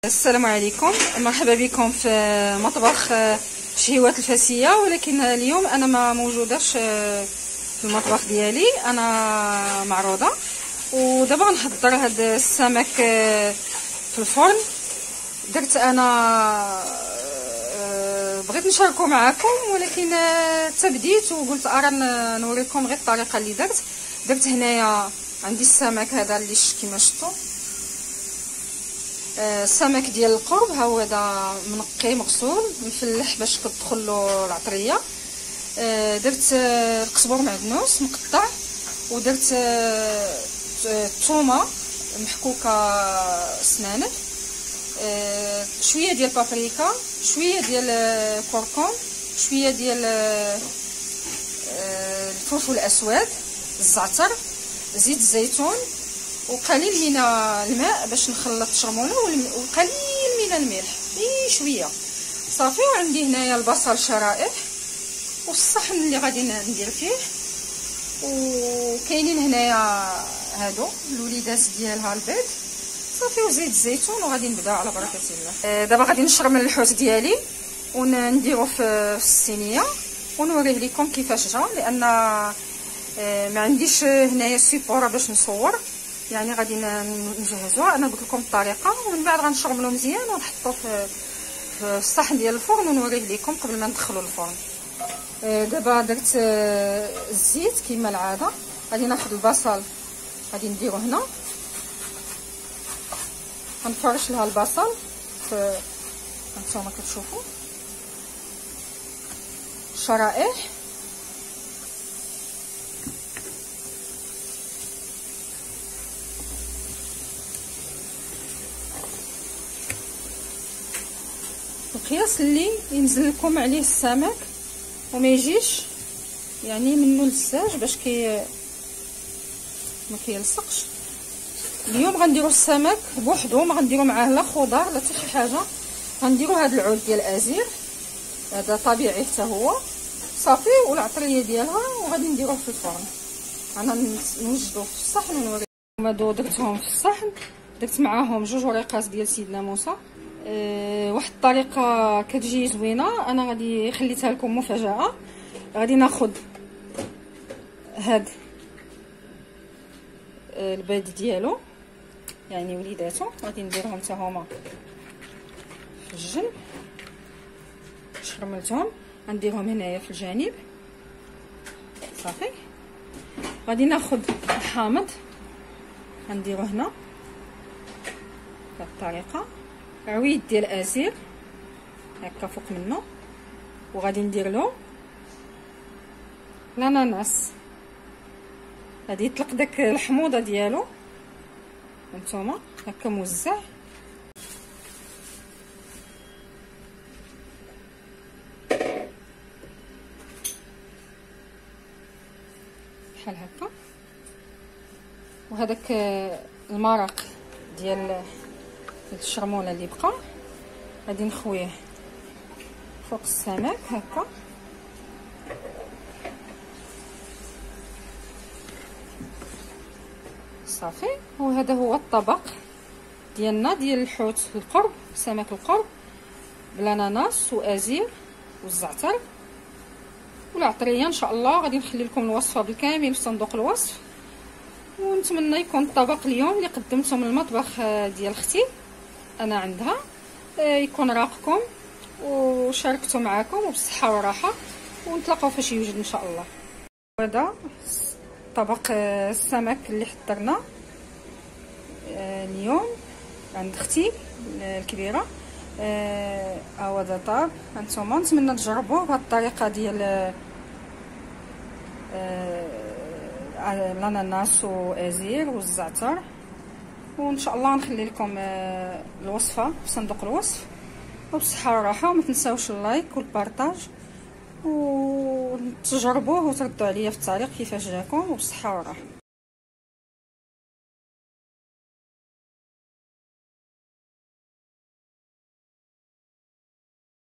السلام عليكم، مرحبا بكم في مطبخ شهيوات الفاسيه. ولكن اليوم انا ما موجوداش في المطبخ ديالي، انا معروضه. ودابا غنحضر هذا السمك في الفرن. درت انا بغيت نشاركو معكم، ولكن تبديت وقلت ارى نوريكم غير الطريقه اللي درت هنايا. عندي السمك هذا اللي كيما شفتوا، السمك ديال القرب، ها هو هذا منقي مغسول مفلح باش كتدخل له العطريه. درت القزبر معدنوس مقطع، ودرت الثومه محكوكه سنانف، شويه ديال بابريكا، شويه ديال كركم، شويه ديال الفلفل الاسود، الزعتر، زيت الزيتون، وقليل من الماء باش نخلط الشرموله، وقليل من الملح شويه صافي. وعندي هنايا البصل شرائح، والصحن اللي غادي ندير فيه، وكاينين هنايا هادو الوليدات ديالها البيض صافي، وزيت الزيتون. وغادي نبدا على بركه الله. دابا غادي نشرم الحوت ديالي ونديرو في الصينيه ونوريه لكم كيفاش جا، لان ما عنديش هنايا سيبورا باش نصور، يعني غادي نجهزوها. انا قلت لكم الطريقه، ومن بعد غنشرملو مزيان ونحطو في الصحن ديال الفرن ونوريه لكم قبل ما ندخلو الفرن. دابا درت الزيت كما العاده. غادي ناخذ البصل، غادي نديرو هنا، غنفرش لها البصل في هانتوما كتشوفوا شرائح. القياس اللي ينزل لكم عليه السمك وما يجيش يعني منه للساج باش ما كيلصقش. اليوم غنديروا السمك بوحدو، ما غنديروا معاه لا خضار لا حتى شي حاجه. غنديروا هذا العود ديال الازير، هذا طبيعي حتى هو صافي، والعطريه ديالها، وغادي نديروه في الفرن. انا نوجدو في الصحن ونوريكم. هادو درتهم في الصحن، درت معاهم 2 وريقات ديال سيدنا موسى. واحد الطريقه كتجي زوينه، انا غادي خليتها لكم مفاجاه. غادي ناخذ هاد البيض ديالو، يعني وليداتو، غادي نديرهم حتى هما في الجنب. شرملتهم، غنديرهم هنايا في الجانب صافي. غادي ناخذ الحامض، غنديرو هنا بهذه الطريقه، عويد ديال ازير هكا فوق منه، وغادي ندير له الاناناس. غادي يطلق داك الحموضه ديالو هانتوما هكا موزع، بحال هكا. وهذاك المرق ديال الشرموله اللي بقى غادي نخويه فوق السمك هكا. صافي. وهذا هو الطبق ديالنا ديال الحوت القرب، سمك القرب بالاناناس وازير والزعتر والعطريه. ان شاء الله غادي نخلي لكم الوصفه بالكامل في صندوق الوصف. ونتمنى يكون الطبق اليوم اللي قدمته من المطبخ ديال اختي انا عندها يكون راقكم وشاركته معكم وبالصحه والراحه، ونتلاقاو فاش يوجد ان شاء الله. هذا طبق السمك اللي حضرنا اليوم عند اختي الكبيره. هذا طاب هانتوما. نتمنى تجربوه بهذه الطريقه ديال الاناناس وازير والزعتر. وان شاء الله نخلي لكم الوصفه في صندوق الوصف، وبصحه وراحه. وما تنساوش اللايك والبارطاج، وتجربوه وتردوا عليا في التعليق كيفاش جاكم، وبصحه وراحه.